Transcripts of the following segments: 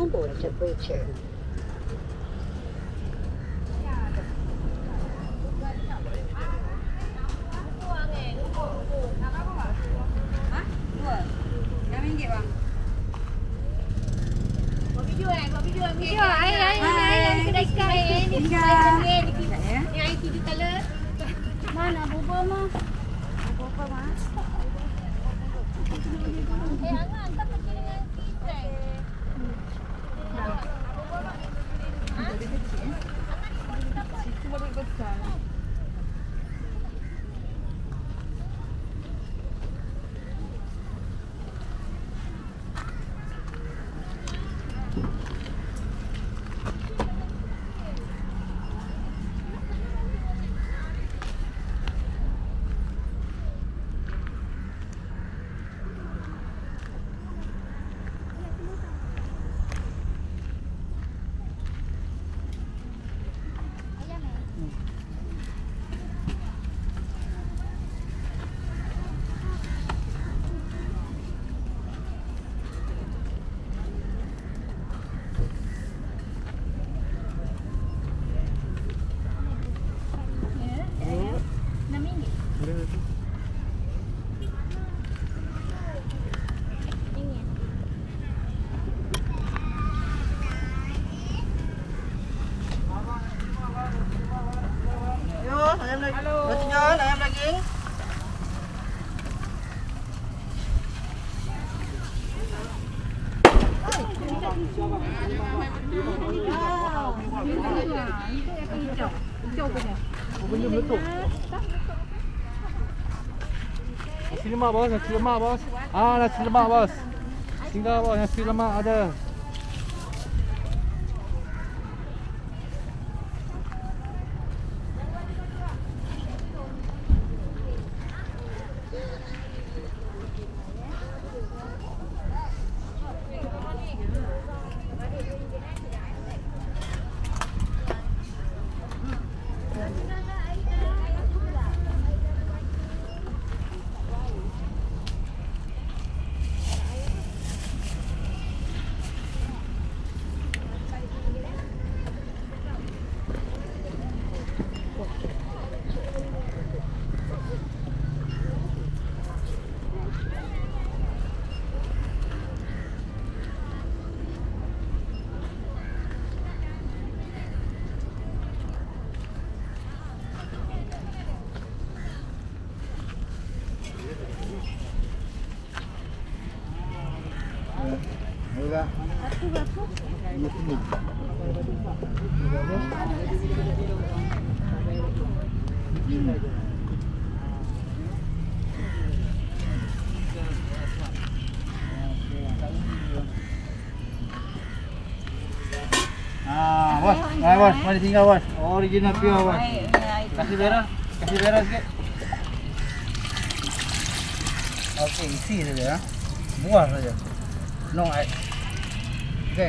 onboard temperature. Mana bubur mah? Bubur mah. Angan tak pergi dengan kita. Jadi kecil. Cuma besar. Roti john, ayam daging. Benda meletup. Nasi lemak bos, nasi lemak bos. Nasi lemak bos. Tinggal bos, nasi lemak ada. Mula. Satu berapa? Ini sini. Bos. Bos, mari tinggal bos. Original pure bos. Kasih beras sikit. Okey, isi saja. Buah saja. No air. Okey.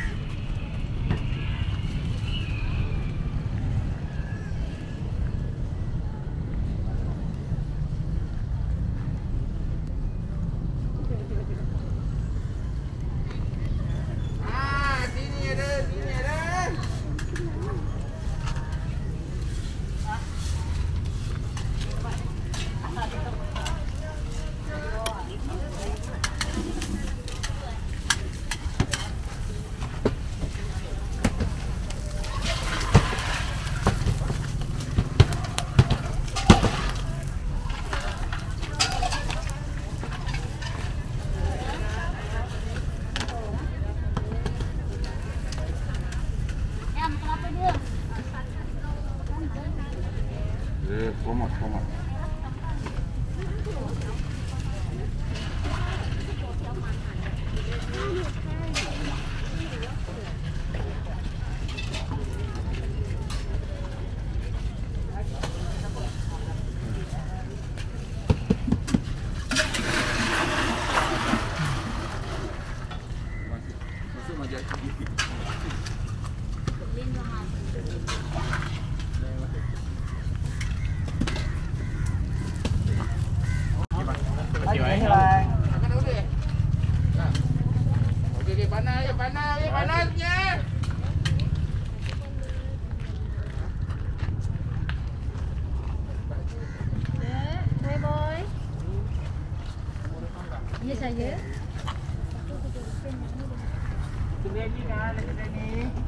Format. Masuk majak. Okey, panah. saya. Kedai ni kan, kedai ni.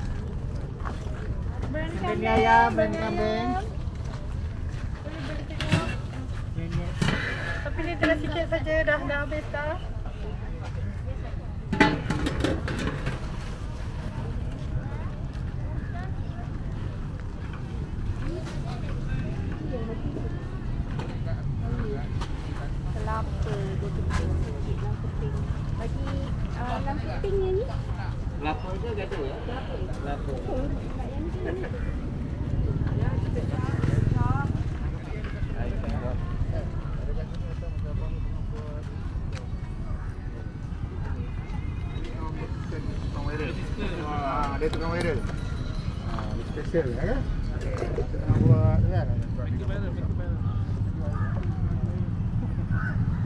Brand Kedai ni ayam, brand kambing. Boleh beli tengok. Tapi ni telah sikit saja, dah habis dah. Kelapa dia tu lampu pink. Bagi lampu pink yang ni. Kelapa je gaduh ya? Kelapa. Oh, nak yang ni. Dia tukang viral. Dia special kan? Kita nak buat kan? Make it better, make it better.